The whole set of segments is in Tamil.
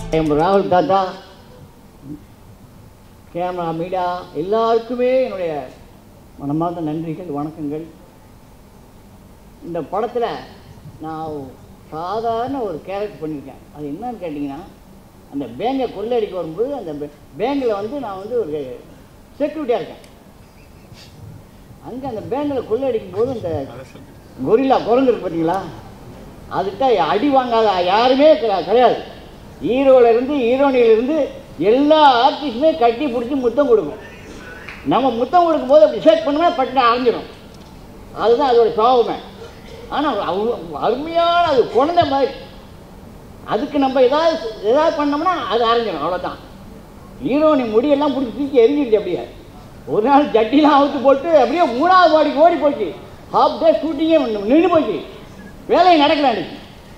ராகுல் தாத்தா, கேமரா, மீடியா எல்லாருக்குமே என்னுடைய மனமார்ந்த நன்றிகள், வணக்கங்கள். இந்த படத்தில் நான் சாதாரண ஒரு கேரக்டர் பண்ணியிருக்கேன். அது என்னன்னு கேட்டிங்கன்னா, அந்த பேங்கை கொள்ளையடிக்க வரும்போது அந்த பேங்கில் வந்து நான் வந்து ஒரு செக்யூரிட்டியாக இருக்கேன். அங்கே அந்த பேங்கில் கொள்ளையடிக்கும் போது இந்த கொரில்லா குரங்கு இருக்கு பார்த்தீங்களா, அதுக்கிட்ட அடி வாங்காத யாருமே கிடையாது. ஹீரோலேருந்து ஹீரோனியிலேருந்து எல்லா ஆர்டிஸ்டுமே கட்டி பிடிச்சி முத்தம் கொடுக்கும். நம்ம முத்தம் கொடுக்கும்போது அப்படி ஷேக் பண்ணோம்னா பட்டின அரைஞ்சிடும். அதுதான் அதோடய சுபாவமே. ஆனால் அவ்வளோ அருமையான அது குழந்தை மாதிரி. அதுக்கு நம்ம ஏதாவது பண்ணோம்னா அது அரைஞ்சிடும், அவ்வளோதான். ஹீரோனி முடியெல்லாம் பிடிச்சி தூக்கி எரிஞ்சிடுச்சு. அப்படியே ஒரு நாள் ஜட்டிலாம் அவுத்து போட்டு அப்படியே 3வது பாடிக்கு ஓடி போச்சு. ஹாஃப் டே ஷூட்டிங்கே நின்று போச்சு, வேலையை நடக்கல அன்றைக்கி.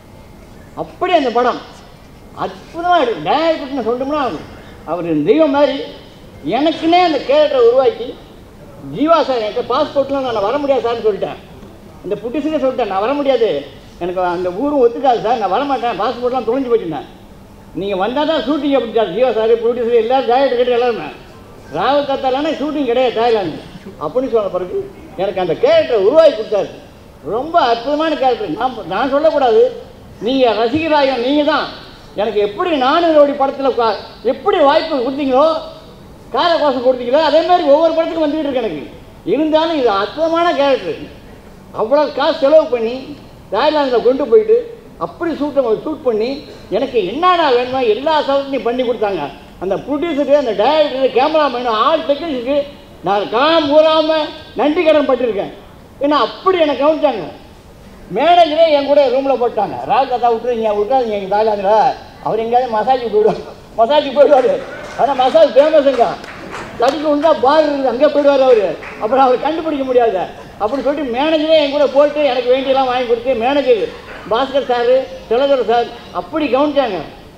அப்படி அந்த படம் அற்புதமாக இருக்கும். டைரக்டர்னு சொல்லிட்டோம்னா அவர் தெய்வம் மாதிரி. எனக்குன்னே அந்த கேரக்டரை உருவாக்கி, ஜீவா சார் எனக்கு பாஸ்போர்ட்லாம் நான் வர முடியாது சார்னு சொல்லிட்டேன். இந்த புட்டிஸுக்கே சொல்லிட்டேன், நான் வர முடியாது, எனக்கு அந்த ஊரும் ஒத்துக்காது சார், நான் வரமாட்டேன், பாஸ்போர்ட்லாம் தொலைஞ்சு போச்சுட்டேன். நீங்கள் வந்தால் தான் ஷூட்டிங் அப்படி சார். ஜீவா சார், ப்ரொடியூசர் எல்லோரும் டைரக்டர் கிட்ட எல்லாருமே ராகுல் தாத்தாலானா ஷூட்டிங் கிடையாது தாய்லாந்து அப்படின்னு சொன்ன பிறகு எனக்கு அந்த கேரக்டரை உருவாக்கி கொடுத்தாரு. ரொம்ப அற்புதமான கேரக்டர். நான் சொல்லக்கூடாது, நீங்கள் ரசிகராக நீங்கள் தான் எனக்கு எப்படி நானுடைய படத்தில் எப்படி வாய்ப்பு கொடுத்தீங்களோ, காரகோசம் கொடுத்தீங்களோ, அதேமாதிரி ஒவ்வொரு படத்துக்கும் வந்துக்கிட்டு இருக்கு எனக்கு. இருந்தாலும் இது அற்புதமான கேரக்டர். அவ்வளோ காசு செலவு பண்ணி தாய்லாந்தில் கொண்டு போயிட்டு அப்படி ஷூட் பண்ணி எனக்கு என்னென்ன வேணுமோ எல்லா சவுண்டையும் பண்ணி கொடுத்தாங்க. அந்த ப்ரொடியூசரு, அந்த டைரக்டரு, கேமராமேனு, ஆல் டெக்னீஷியனுக்கு நான் ஊராமல் நன்றி கடன் பட்டிருக்கேன். ஏன்னா அப்படி என்னை கவனிச்சாங்க. மேனேஜரே என் கூட ரூமில் போட்டாங்க. ராகுல் தாத்தா விட்டுருங்க எங்கள் தாய்லாந்தில், அவர் எங்கேயாவது மசாஜுக்கு போயிடுவார். ஆனால் மசாஜ் ஃபேமஸுங்க, தடிக்கு உண்டா பார் இருக்குது, அங்கே போயிடுவார் அவர். அப்புறம் அவர் கண்டுபிடிக்க முடியாது அப்படின்னு சொல்லிட்டு மேனேஜரே என் கூட போட்டு எனக்கு வேண்டியெல்லாம் வாங்கி கொடுத்து, manager Bhaskar sir, Thilagar sir அப்படி கவனிச்சாங்க.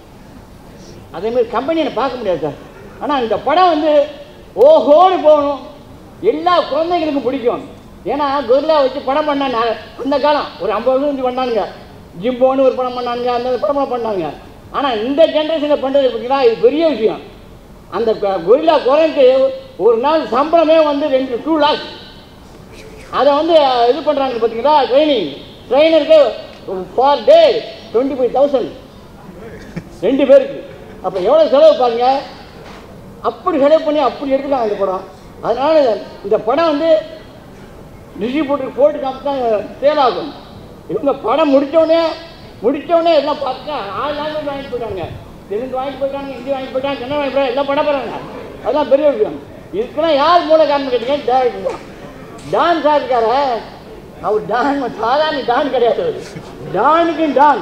அதேமாதிரி கம்பெனியை பார்க்க முடியாது சார். ஆனால் இந்த படம் வந்து ஓஹோன்னு போகணும், எல்லா குழந்தைங்களுக்கும் பிடிக்கும். ஏன்னா கொரில்லா வச்சு படம் பண்ணாங்க அந்த காலம், ஒரு 50 வருஷம் பண்ணானுங்க. ஜிம்போன்னு ஒரு படம் பண்ணானுங்க, அந்த படமாக பண்ணாங்க. ஆனால் இந்த ஜென்ரேஷனில் பண்ணுறது பார்த்தீங்கன்னா இது பெரிய விஷயம். அந்த கொரில்லா குரங்கு ஒரு நாள் சம்பளமே வந்து 2 lakhs. அதை வந்து இது பண்ணுறாங்க பார்த்தீங்களா, ட்ரெயினருக்கு ஃபார் டே 25,000 2 பேருக்கு. அப்போ எவ்வளோ செலவு பாருங்க. அப்படி செலவு பண்ணி அப்படி எடுத்துக்காங்க இந்த படம். அதனால் இந்த படம் வந்து டிஸ்ட்ரிபியூட்டருக்கு போட்டு காமிச்சா சேல் ஆகும். இவங்க படம் முடித்தோடனே எல்லாம் பார்த்தா 6 லாங்குவேஜ் வாங்கிட்டு போயிட்டாங்க. தெலுங்கு வாங்கிட்டு போயிட்டாங்க, ஹிந்தி வாங்கிட்டு போயிட்டாங்க, கன்னடம் வாங்கிட்டு போயிட்டாங்க, எல்லாம் படம் போகிறாங்க. அதுதான் பெரிய விஷயம். இதுக்கெல்லாம் யார் மூல காரணம் கேட்டீங்க, டேரக்டர் தான். டான் சார் இருக்கார, அவர் டான் சாதாரண டான் கிடையாது, அவர் டானுக்கு டான்.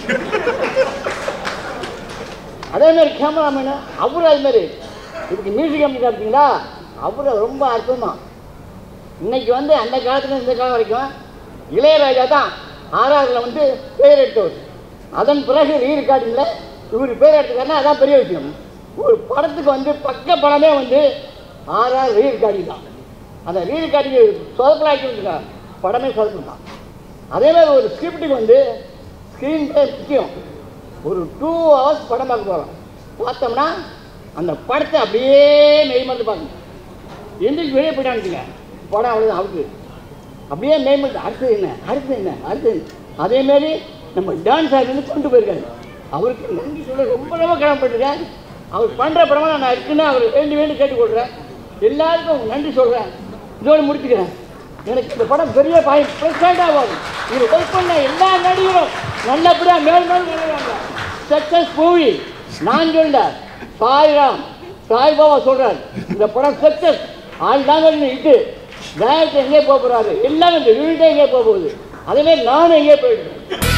அதேமாதிரி கேமராமேனு அவரு அதுமாரி. இதுக்கு மியூசிக் கம்பெனி பார்த்தீங்களா, அவரு ரொம்ப அற்புதமாக. இன்னைக்கு வந்து அந்த காலத்துல இந்த காலம் வரைக்கும் இளையராஜா தான் RRல வந்து பேர் எடுத்தவர். அதன் பிறகு ரீரெக்கார்டிங்கில் இவர் பேர் எடுத்துக்காருன்னா அதான் பெரிய விஷயம். ஒரு படத்துக்கு வந்து பக்க படமே வந்து RR ரீரெக்கார்டிங் தான். அந்த ரீரெக்கார்டிங் சொதப்பலாக்கிட்டு படமே சொதப்பு தான். அதேமாதிரி ஒரு ஸ்கிரிப்டுக்கு வந்து ஸ்க்ரீன் பிளே முக்கியம். ஒரு 2 hours படம் பார்க்க போகிறோம், பார்த்தோம்னா அந்த படத்தை அப்படியே மெய்மறந்து பார்க்கணும். எந்திரிச்சு வெளியே போயிட்டானுங்க, படம் அவ்வளோதான் அவுட்டு. அப்படியே மேம்பட்டு அடுத்தது என்ன. அதேமாரி நம்ம டான்ஸ் ஆர்டிஸ்ட் வந்து கொண்டு போயிருக்காரு. அவருக்கு நன்றி சொல்ல ரொம்ப கடமைப்பட்டிருக்கேன். அவர் பண்ணுற படமாக நான் இருக்குன்னு அவர் வேண்டி கேட்டுக்கொள்கிறேன். எல்லாருக்கும் நன்றி சொல்கிறேன். இதோடு முடிச்சுக்கிறேன். எனக்கு இந்த படம் பெரிய ப்ரெசண்டாக ஆகும். இது ஒர்க் பண்ண எல்லா நடிகரும் நல்லபடியாக மேலும் நினைவாங்க. Success movie. நான் சொல்கிறேன், சாய்பாபா சொல்கிறார், இந்த படம் சக்ஸஸ். ஆள்தாங்க இது டைரக்டர் எங்கே போக போகிறாரு, எல்லாரும் இந்த யூனிட்டே எங்கே போக போகுது, அதேமாதிரி நானும் எங்கே போயிடுறேன்.